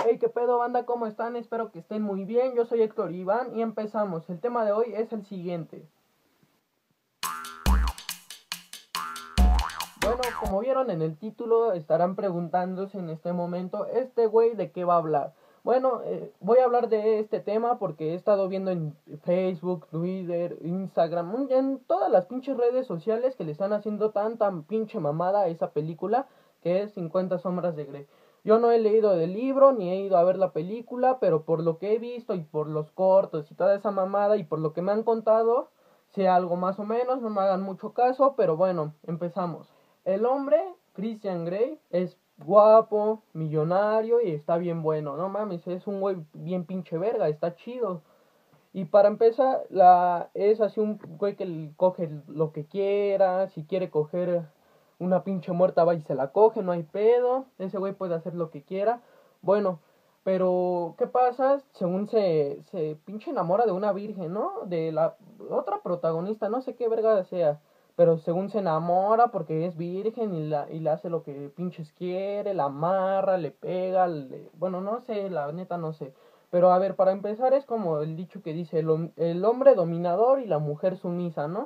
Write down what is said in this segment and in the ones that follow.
Hey, qué pedo, banda, ¿cómo están? Espero que estén muy bien. Yo soy Héctor Iván y empezamos. El tema de hoy es el siguiente. Bueno, como vieron en el título, estarán preguntándose en este momento, ¿este güey de qué va a hablar? Bueno, voy a hablar de este tema porque he estado viendo en Facebook, Twitter, Instagram, en todas las pinches redes sociales que le están haciendo tan pinche mamada a esa película que es 50 sombras de Grey. Yo no he leído el libro ni he ido a ver la película, pero por lo que he visto y por los cortos y toda esa mamada y por lo que me han contado, sé algo más o menos, no me hagan mucho caso, pero bueno, empezamos. El hombre, Christian Grey, es guapo, millonario y está bien bueno. No mames, es un güey bien pinche verga, está chido. Y para empezar, es así un güey que coge lo que quiera. Si quiere coger una pinche muerta, va y se la coge, no hay pedo. Ese güey puede hacer lo que quiera. Bueno, pero ¿qué pasa? Según se pinche enamora de una virgen, ¿no? De la otra protagonista, no sé qué verga sea. Pero según se enamora porque es virgen y le hace lo que pinches quiere, la amarra, le pega, bueno, no sé, la neta no sé. Pero a ver, para empezar es como el dicho que dice el hombre dominador y la mujer sumisa, ¿no?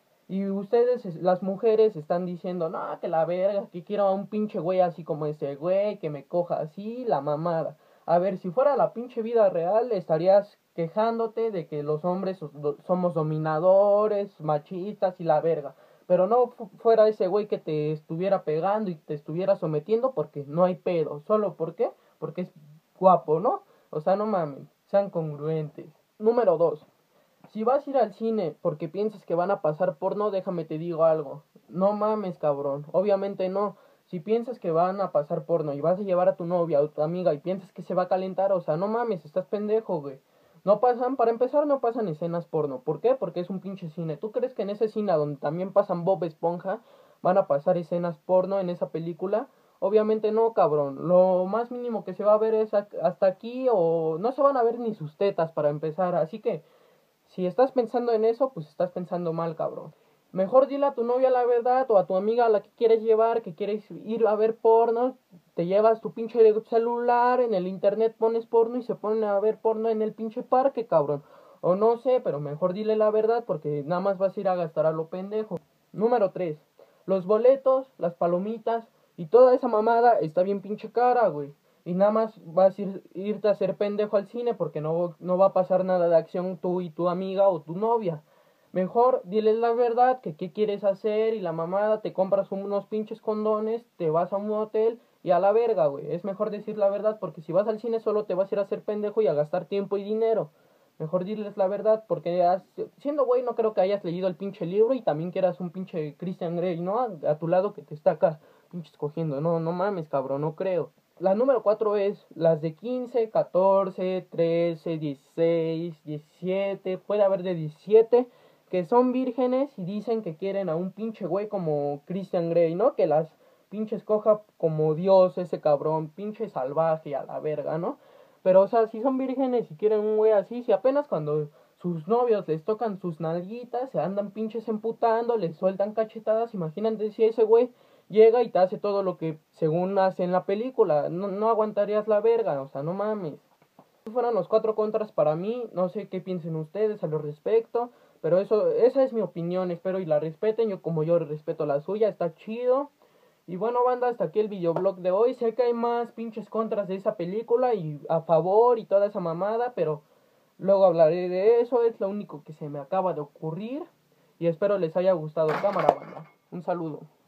Y ustedes, las mujeres, están diciendo, no, que la verga, que quiero a un pinche güey así como ese güey, que me coja así, la mamada. A ver, si fuera la pinche vida real, estarías quejándote de que los hombres somos dominadores, machistas y la verga. Pero no fuera ese güey que te estuviera pegando y te estuviera sometiendo porque no hay pedo. ¿Solo por qué? Porque es guapo, ¿no? O sea, no mames, sean congruentes. Número 2. Si vas a ir al cine porque piensas que van a pasar porno, déjame te digo algo. No mames, cabrón. Obviamente no. Si piensas que van a pasar porno y vas a llevar a tu novia o tu amiga y piensas que se va a calentar, o sea, no mames, estás pendejo, güey. No pasan, para empezar, no pasan escenas porno. ¿Por qué? Porque es un pinche cine. ¿Tú crees que en ese cine donde también pasan Bob Esponja van a pasar escenas porno en esa película? Obviamente no, cabrón. Lo más mínimo que se va a ver es hasta aquí o no se van a ver ni sus tetas para empezar. Así que si estás pensando en eso, pues estás pensando mal, cabrón. Mejor dile a tu novia la verdad o a tu amiga a la que quieres llevar, que quieres ir a ver porno. Te llevas tu pinche celular, en el internet pones porno y se ponen a ver porno en el pinche parque, cabrón. O no sé, pero mejor dile la verdad porque nada más vas a ir a gastar a lo pendejo. Número 3. Los boletos, las palomitas y toda esa mamada está bien pinche cara, güey. Y nada más vas a irte a hacer pendejo al cine porque no va a pasar nada de acción tú y tu amiga o tu novia. Mejor diles la verdad, que qué quieres hacer y la mamada, te compras unos pinches condones, te vas a un hotel y a la verga, güey. Es mejor decir la verdad porque si vas al cine solo te vas a ir a hacer pendejo y a gastar tiempo y dinero. Mejor diles la verdad porque siendo güey no creo que hayas leído el pinche libro y también quieras un pinche Christian Grey, ¿no? A tu lado que te está acá pinches cogiendo. No, no mames, cabrón, no creo. La número 4 es las de 15, 14, 13, 16, 17, puede haber de 17, que son vírgenes y dicen que quieren a un pinche güey como Christian Grey, ¿no? Que las pinches coja como Dios ese cabrón, pinche salvaje a la verga, ¿no? Pero, o sea, si son vírgenes y quieren un güey así, si apenas cuando sus novios les tocan sus nalguitas, se andan pinches emputando, les sueltan cachetadas, imagínate si ese güey llega y te hace todo lo que según hace en la película, no aguantarías la verga, o sea, no mames. Esos fueron los 4 contras para mí, no sé qué piensen ustedes a lo respecto, pero esa es mi opinión, espero y la respeten, yo respeto la suya, está chido. Y bueno, banda, hasta aquí el videoblog de hoy. Sé que hay más pinches contras de esa película y a favor y toda esa mamada, pero luego hablaré de eso. Es lo único que se me acaba de ocurrir. Y espero les haya gustado. Cámara, banda. Un saludo.